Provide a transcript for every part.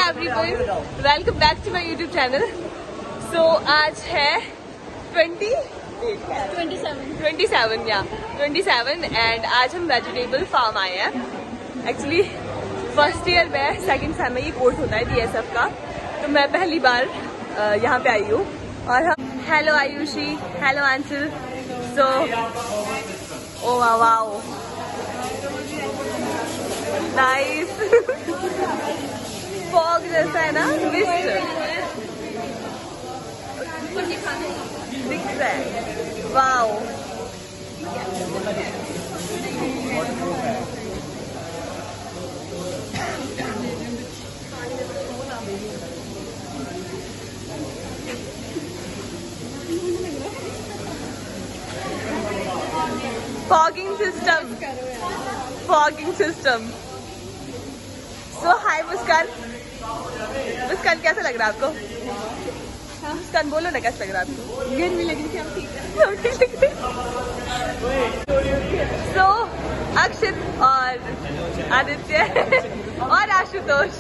everyone, welcome back to my YouTube channel. So आज है 27 and आज हम वेजिटेबल फार्म आए हैं. एक्चुअली फर्स्ट ईयर में सेकंड सेम में ये कोर्स होता है DSF का, तो मैं पहली बार यहाँ पे आई हूँ. और हम hello Aayushi, hello Aanchal. So oh wow nice. Fog जैसा है ना, मिस्ट दिख रहा है. Wow fogging system. So hi Muskan. Muskan कैसा लग रहा है आपको? मुस्कान बोलो ना, कैसा लग रहा है आपको? गर्मी लग रही थी. हम ठीक है. सो अक्षित और आदित्य और आशुतोष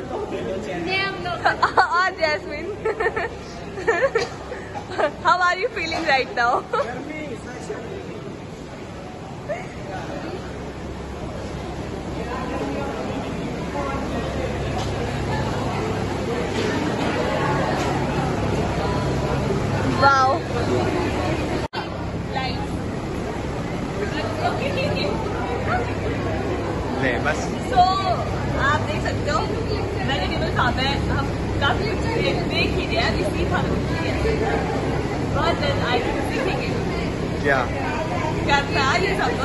और Jasmine. How are you feeling right now? Wow ले बस. सो आप देख सकते हो वेजिटेबल फार्म है. हम काफी कुछ देख ही रहे हैं. इसलिए खाना बहुत जल्द आगे सीखेंगे क्या करता है ये सब.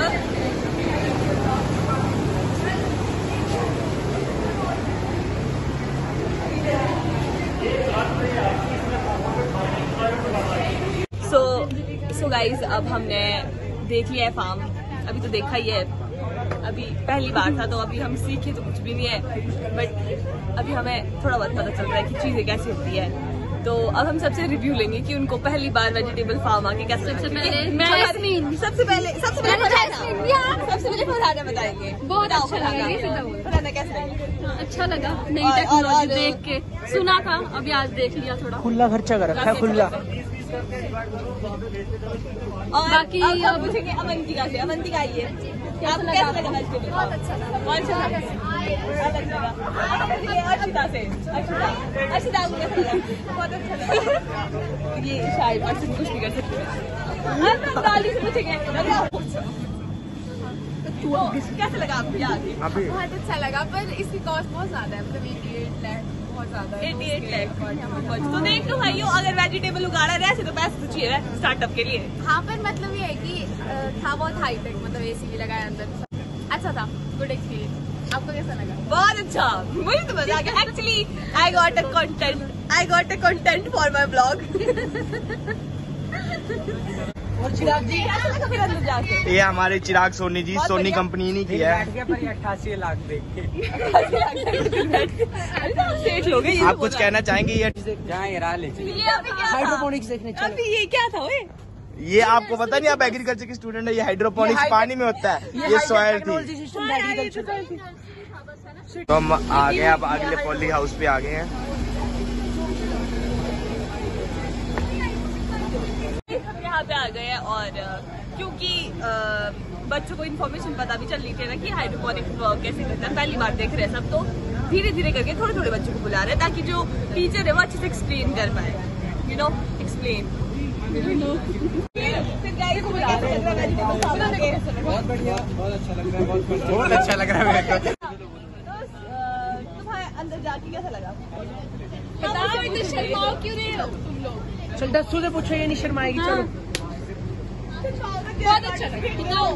सो गाइज अब हमने देख लिया है फार्म. अभी तो देखा ही है, अभी पहली बार था, तो अभी हम सीखे तो कुछ भी नहीं है, बट अभी हमें थोड़ा बहुत पता चल रहा है कि चीजें कैसी होती है. तो अब हम सबसे रिव्यू लेंगे कि उनको पहली बार वेजिटेबल फार्म आके कैसे. सबसे पहले फरहाना बताएंगे. बहुत अच्छा लगा. फरहाना कैसे लगा? अच्छा लगा. नई टेक्नोलॉजी देख के सुना था, अभी आज देख लिया. थोड़ा खुला खर्चा कर रखा है, खुला. और बाकी अब पूछेंगे अवंतिका से. अवंतिका आइए, आपको कैसा लगा वेजिटेबल? बहुत अच्छा लगा. कौन सा अलग लगा? अर्शिता से. अर्शिता को कैसा लगा? बहुत अच्छा लगा. ये शायद पर्सन कुछ नहीं कर सकते. गाली से पूछेंगे कैसा लगा आपको? बहुत अच्छा लगा, पर इसकी कॉस्ट बहुत ज्यादा है. मतलब 88 लाख, बहुत ज्यादा. 88 लाख. तो देख लो भाइयों, अगर वेजिटेबल उगा रहा है ऐसे तो पैसे तो चाहिए स्टार्टअप के लिए. हाँ, पर मतलब ये है कि था बहुत हाईटेक, मतलब AC भी लगाया अंदर. अच्छा था, गुड एक्सपीरियंस. आपको कैसा लगा? बहुत अच्छा. मुझे तो मजा आ गया. Actually I got a content for my blog. और चिराग जी कैसा लगा फिर अंदर जाके? ये हमारे चिराग सोनी जी, सोनी कंपनी नहीं किया है. 88 लाख देख के सेठ लोग हैं. आप कुछ कहना चाहेंगे? ये हाइड्रोपोनिक्स देखने चलो. अभी ये क्या था? ये आपको पता नहीं, आप एग्रीकल्चर के स्टूडेंट है. ये हाइड्रोपोनिक्स पानी में होता है, ये सॉइल थी. तो हम आ गए, अब अगले पॉली हाउस पे आ गए हैं. यहाँ पे आ गए हैं और क्योंकि बच्चों को इन्फॉर्मेशन पता भी चल रही थी ना कि हाइड्रोपोनिक्स वर्क कैसे करता है. पहली बार देख रहे हैं सब, तो धीरे धीरे करके थोड़े थोड़े बच्चों को बुला रहे हैं ताकि जो टीचर है वो अच्छे से एक्सप्लेन कर पाए. You know, explain. बहुत बढ़िया, बहुत अच्छा लग रहा है. बहुत अच्छा लग रहा है मेरे को. तुम्हारे अंदर जाके कैसा लगा? बताओ, इतने शर्माओ क्यों रहे हो तुम लोग? चल 10 से पूछो, ये नहीं शर्माएगी. चलो. बहुत अच्छा लगा. बताओ.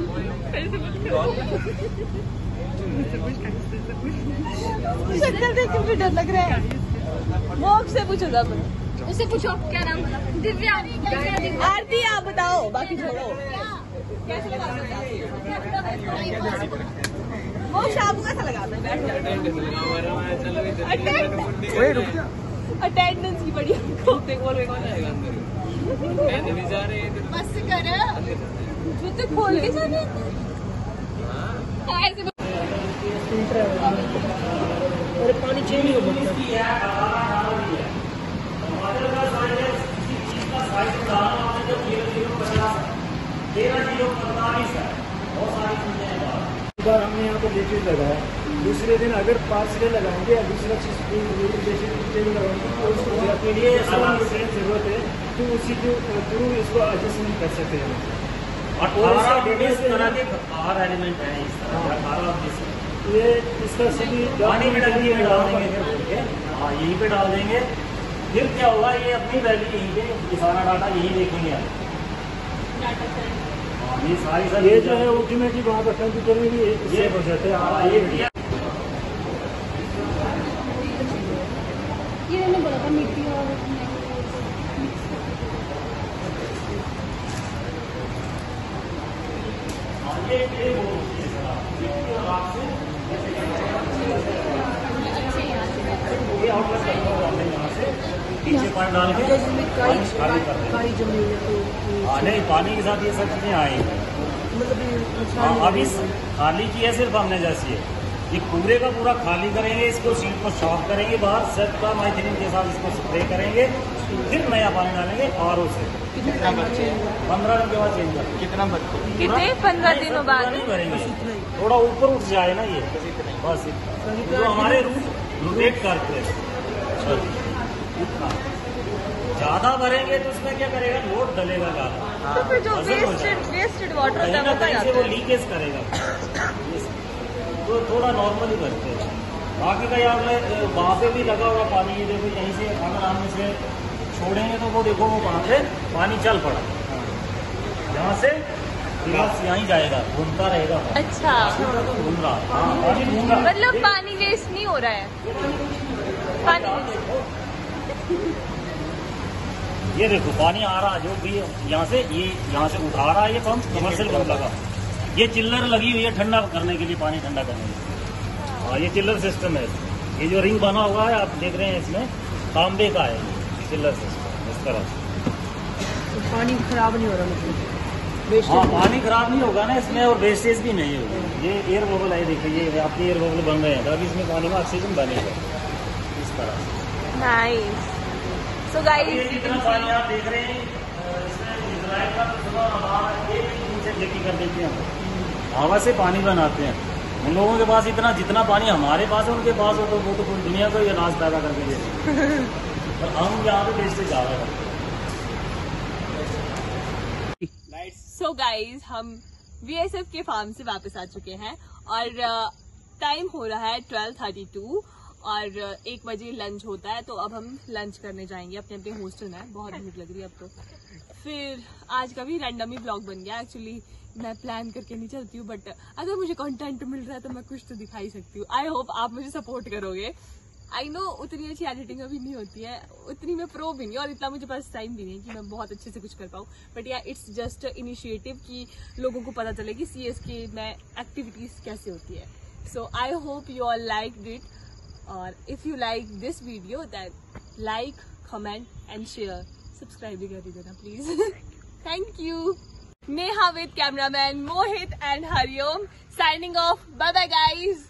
शक्ल देख के डर लग रहा है. मोक्ष से पूछो जब. उससे पूछो क्या नाम? दिव्या. आरती आप बताओ, बाकी छोड़ो. कैसा लगा? मोक्ष आपको कैसा लगा? अटेंडेंस की बढ़िया. बस कर जूते खोल के जाने. पानी चिमनी को बोलते हैं। एक बार हमने यहाँ पर लेटेज लगाया, दूसरे दिन अगर 5 सिले लगाएंगे या दूसरा चीज लगाएंगे तो उसको के लिए जरूरत है, तो उसी के थ्रू इसको एडजस्टमेंट कर सकते हैं। और इस तरह के 8 एलिमेंट हैं, ये इसका सभी पानी में डाल देंगे, हाँ यहीं पे डाल देंगे। फिर क्या होगा, ये अपनी वैल्यू यहीं पे, ये सारा डाटा यहीं देखेंगे आप। ये सारी ये जो है ऑटोमेटिक वहाँ पर कंप्यूटर में भी ये हो जाते हैं। ये मैंने बोला था मिट्टी और पानी डाल के नहीं, पानी के साथ ये सब चीजें आएंगी। अब इस खाली की है सिर्फ हमने जैसी है, ये पूरे का पूरा खाली करेंगे, इसको सीट को साफ करेंगे, बाहर सेट का माइथेलिन के साथ इसको स्प्रे करेंगे, फिर नया पानी डालेंगे आरओ से। 15 दिन के बाद चेंज करेंगे। कितना कितने 15 दिनों बाद नहीं भरेंगे, थोड़ा ऊपर उठ जाए ना ये, बस तो हमारे रूट रोटेट करते हैं। ज्यादा भरेंगे तो उसमें क्या करेगा, लोड डलेगा ज्यादा, तो फिर जो वेस्टेड वाटर होता है वो लीकेज करेगा। तो थोड़ा नॉर्मली भरते हैं। बाकी का यहाँ पे वहाँ पे भी लगा हुआ पानी, ये देखो यहीं से अगर हम इसे छोड़ेंगे तो वो देखो वो वहाँ से पानी चल पड़ा, यहाँ से गिलास यहीं जाएगा, घूमता रहेगा। अच्छा, घूम रहा, पानी घूम रहा, मतलब पानी वेस्ट नहीं हो रहा है, पानी ये देखो पानी आ रहा जो भी यहाँ से, ये यहाँ से उठा रहा है, ये पंप कमर्शियल पंप लगा, ये चिल्लर लगी हुई है ठंडा करने के लिए, पानी ठंडा करने के लिए। हाँ ये चिल्लर सिस्टम है, ये जो रिंग बना हुआ है आप देख रहे हैं, इसमें तांबे का है चिल्लर सिस्टम। इस तरह से पानी खराब नहीं हो रहा, मतलब हाँ पानी खराब नहीं होगा ना इसमें, और वेस्टेज भी नहीं होगा। ये एयर बबल है, देखिए ये आपके एयर बबल बन रहे हैं, तभी इसमें पानी में ऑक्सीजन बनेगा इस तरह। नाइस। सो गाइस, जितना पानी आप देख रहे हैं इसमें इजराइल का खेती कर देते हैं, हवा से पानी बनाते हैं। उन लोगों के पास इतना जितना पानी हमारे पास है उनके पास हो, तो वो तो पूरी दुनिया को ही अनाज पैदा करके देते हैं, और हम यहाँ पे बेचते जा रहे हैं। सो गाइस, हम VSF के फार्म से वापस आ चुके हैं और टाइम हो रहा है 12:32 और 1 बजे लंच होता है, तो अब हम लंच करने जाएंगे अपने अपने हॉस्टल में। बहुत भूख लग रही है अब तो। फिर आज का भी रैंडम ही ब्लॉग बन गया। एक्चुअली मैं प्लान करके नहीं चलती हूँ, बट अगर मुझे कंटेंट मिल रहा है तो मैं कुछ तो दिखा ही सकती हूँ। आई होप आप मुझे सपोर्ट करोगे। आई नो उतनी अच्छी एडिटिंग अभी नहीं होती है, उतनी मैं प्रो भी नहीं, और इतना मुझे पास टाइम भी नहीं कि मैं बहुत अच्छे से कुछ कर पाऊँ, बट या इट्स जस्ट इनिशिएटिव कि लोगों को पता चले कि CSK में एक्टिविटीज कैसे होती है। So I hope you all liked it, और if you like this video then like, comment and share, subscribe भी कर दीजिएगा please. Thank you. Neha with cameraman Mohit and Hariom signing off. Bye bye guys.